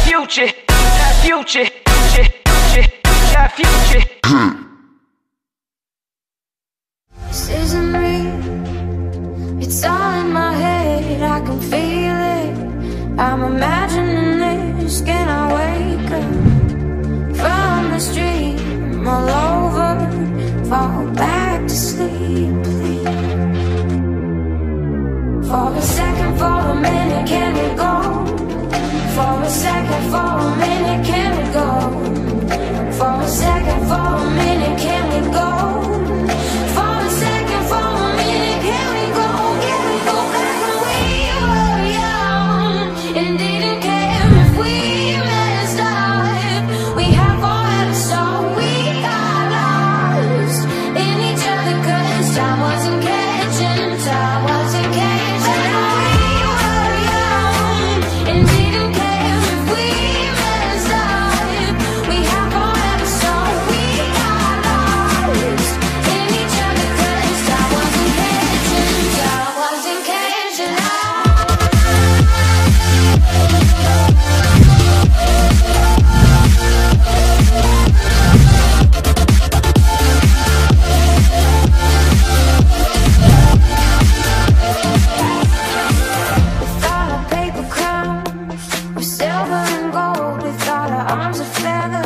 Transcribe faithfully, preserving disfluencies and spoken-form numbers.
future, got future, future, future, got future. This isn't real, it's all in my head, I can feel it. I'm imagining this, can I wake up from this dream all over, fall back to sleep, please. For a second, for a minute, can we go? For a second, for a minute, can we go? For a second, for a minute, can we go? For a second, for a minute, can we go? Can we go back when we were young and didn't care if we messed up? We have all had a song, we got lost in each other, 'cause time wasn't catching, time wasn't catching. Arms of feather